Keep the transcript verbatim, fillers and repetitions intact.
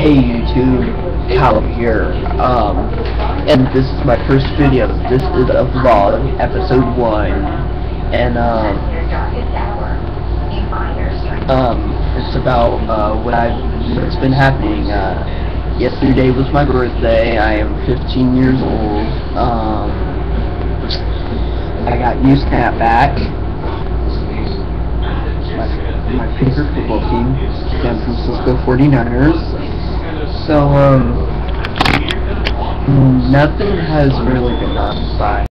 Hey YouTube, Cal here, um, and this is my first video. This is a vlog, episode one, and, um, um, it's about, uh, what I've, what's been happening. Uh, yesterday was my birthday. I am fifteen years old. um, I got U-Snap back. My, my favorite football team, San Francisco forty-niners. So, um, nothing has really been on by.